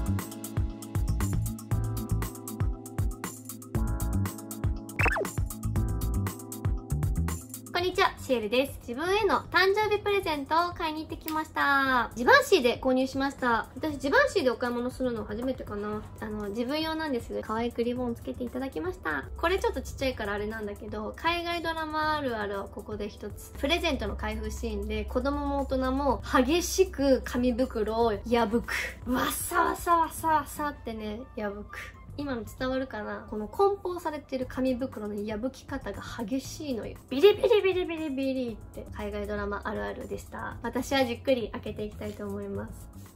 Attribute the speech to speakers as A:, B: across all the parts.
A: こんにちは、シエルです。自分への誕生日プレゼントを買いに行ってきました。ジバンシーで購入しました。私、ジバンシーでお買い物するの初めてかな。自分用なんですけど、可愛くリボンつけていただきました。これちょっとちっちゃいからあれなんだけど、海外ドラマあるあるをここで一つ。プレゼントの開封シーンで、子供も大人も激しく紙袋を破く。わさわさわさわさってね、破く。今の伝わるかな。この梱包されてる紙袋の破き方が激しいのよ。ビリビリビリビリビリって海外ドラマあるあるでした。私はじっくり開けていきたいと思います。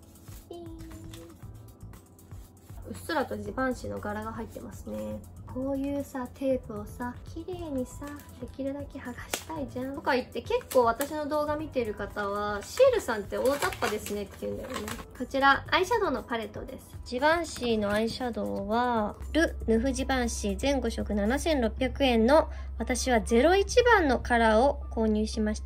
A: うっすらとジバンシーの柄が入ってますね。こういうさ、テープをさ、綺麗にさ、できるだけ剥がしたいじゃん。とか言って、結構私の動画見てる方は、シエルさんって大雑把ですねって言うんだよね。こちら、アイシャドウのパレットです。ジバンシーのアイシャドウは、ヌフジバンシー全5色7600円の、私は01番のカラーを購入しました。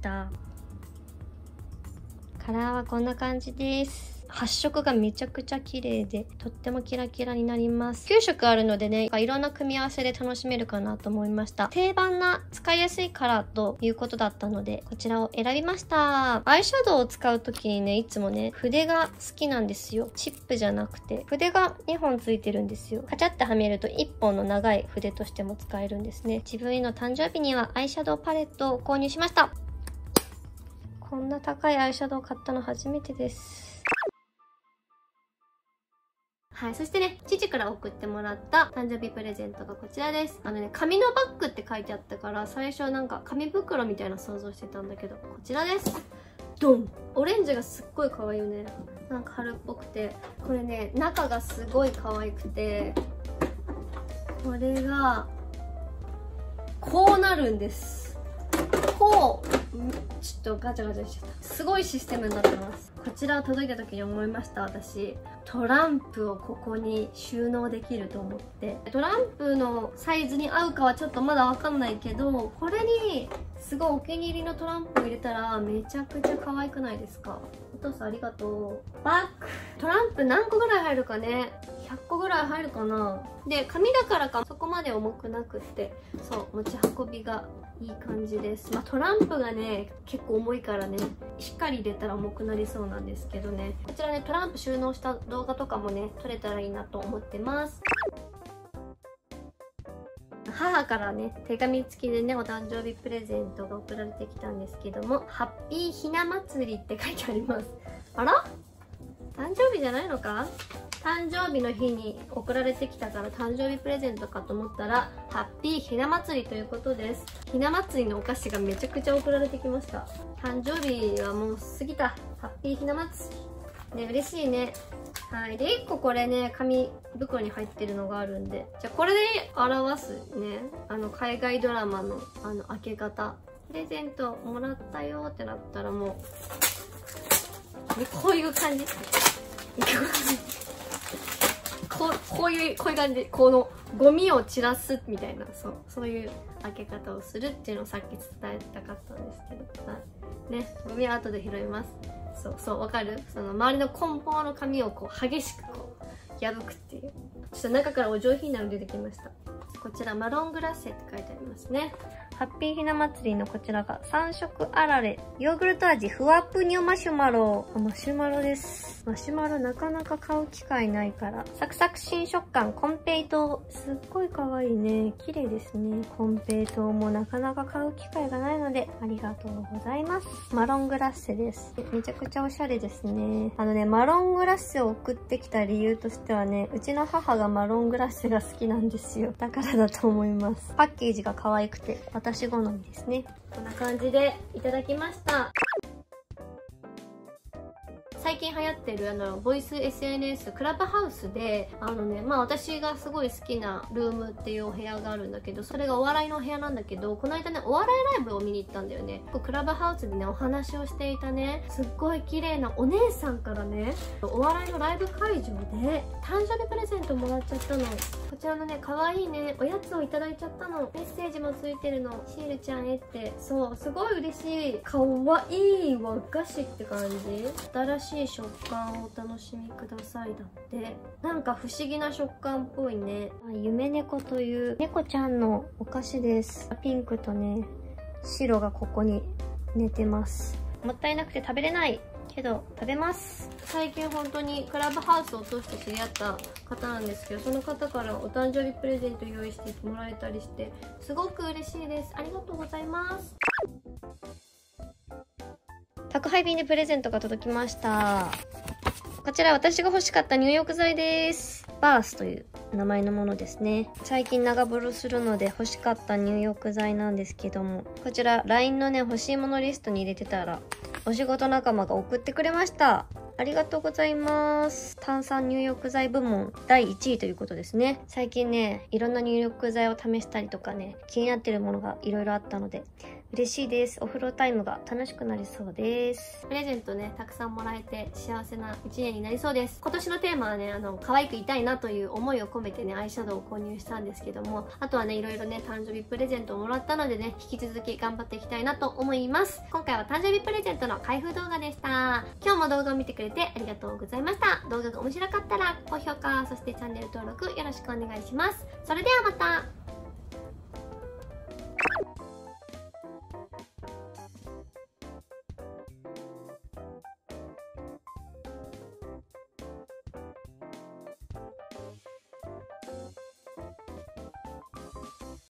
A: カラーはこんな感じです。発色がめちゃくちゃ綺麗で、とってもキラキラになります。9色あるのでね、いろんな組み合わせで楽しめるかなと思いました。定番な使いやすいカラーということだったので、こちらを選びました。アイシャドウを使うときにね、いつもね、筆が好きなんですよ。チップじゃなくて、筆が2本ついてるんですよ。カチャってはめると1本の長い筆としても使えるんですね。自分への誕生日にはアイシャドウパレットを購入しました。こんな高いアイシャドウを買ったの初めてです。はい。そしてね、父から送ってもらった誕生日プレゼントがこちらです。紙のバッグって書いてあったから、最初なんか紙袋みたいな想像してたんだけど、こちらです。ドン！オレンジがすっごい可愛いよね。なんか春っぽくて。これね、中がすごい可愛くて、これが、こうなるんです。こう、ちょっとガチャガチャしちゃった。すごいシステムになってます。こちらを届いた時に思いました。私トランプをここに収納できると思って。トランプのサイズに合うかはちょっとまだわかんないけど、これにすごいお気に入りのトランプを入れたらめちゃくちゃ可愛くないですか？お父さんありがとう。バッグトランプ何個ぐらい入るかね。100個ぐらい入るかな。で、紙だからかそこまで重くなくって、そう、持ち運びがいい感じです。まあトランプがね、結構重いからね、しっかり入れたら重くなりそうなんですけどね。こちらね、トランプ収納した動画とかもね、撮れたらいいなと思ってます。母からね、手紙付きでね、お誕生日プレゼントが送られてきたんですけども、ハッピーひな祭りって書いてあります。あら？誕生日じゃないのか？誕生日の日に送られてきたから誕生日プレゼントかと思ったら、ハッピーひな祭りということです。ひな祭りのお菓子がめちゃくちゃ送られてきました。誕生日はもう過ぎた。ハッピーひな祭り。ね、嬉しいね。はい。で、1個これね、紙袋に入ってるのがあるんで。じゃあこれで表すね、海外ドラマの開け方。プレゼントもらったよってなったらもう、ね、こういう感じ。こういう感じ。このゴミを散らすみたいな、そういう開け方をするっていうのをさっき伝えたかったんですけど。はい。ね、ゴミは後で拾います。そう、わかる？その周りの梱包の紙をこう激しくこう破くっていう。ちょっと中からお上品なの出てきました。こちらマロングラッセって書いてありますね。ハッピーひな祭りのこちらが3色あられ。ヨーグルト味ふわぷにょマシュマロ。マシュマロです。マシュマロなかなか買う機会ないから。サクサク新食感コンペイトウ。すっごい可愛いね。綺麗ですね。コンペイトウもなかなか買う機会がないのでありがとうございます。マロングラッセです。めちゃくちゃおしゃれですね。マロングラッセを送ってきた理由としてはね、うちの母がマロングラッセが好きなんですよ。だからだと思います。パッケージが可愛くて私好みですね。こんな感じでいただきました。最近流行ってるボイス SNS クラブハウスで私がすごい好きなルームっていうお部屋があるんだけど、それがお笑いのお部屋なんだけど、この間ねお笑いライブを見に行ったんだよね。クラブハウスでねお話をしていたね、すっごい綺麗なお姉さんからね、お笑いのライブ会場で誕生日プレゼントもらっちゃったの。こちらのね可愛いねおやつをいただいちゃったの。メッセージもついてるの。シールちゃんへって。そう、すごい嬉しい。可愛い和菓子って感じ。新しいしい食感をお楽しみくださいだって。なんか不思議な食感っぽいね。夢猫という猫ちゃんのお菓子です。ピンクとね、白がここに寝てます。もったいなくて食べれないけど食べます。最近本当にクラブハウスを通して知り合った方なんですけど、その方からお誕生日プレゼント用意してもらえたりしてすごく嬉しいです。ありがとうございます。宅配便でプレゼントが届きました。こちら私が欲しかった入浴剤です。バースという名前のものですね。最近長風呂するので欲しかった入浴剤なんですけども、こちら LINE のね欲しいものリストに入れてたらお仕事仲間が送ってくれました。ありがとうございます。炭酸入浴剤部門第1位ということですね。最近ね、いろんな入浴剤を試したりとかね、気になってるものがいろいろあったので、嬉しいです。お風呂タイムが楽しくなりそうです。プレゼントね、たくさんもらえて幸せな1年になりそうです。今年のテーマはね、可愛くいたいなという思いを込めてね、アイシャドウを購入したんですけども、あとはね、いろいろね、誕生日プレゼントをもらったのでね、引き続き頑張っていきたいなと思います。今回は誕生日プレゼントの開封動画でした。今日も動画を見てくれてありがとうございました。動画が面白かったら高評価、そしてチャンネル登録よろしくお願いします。それではまた。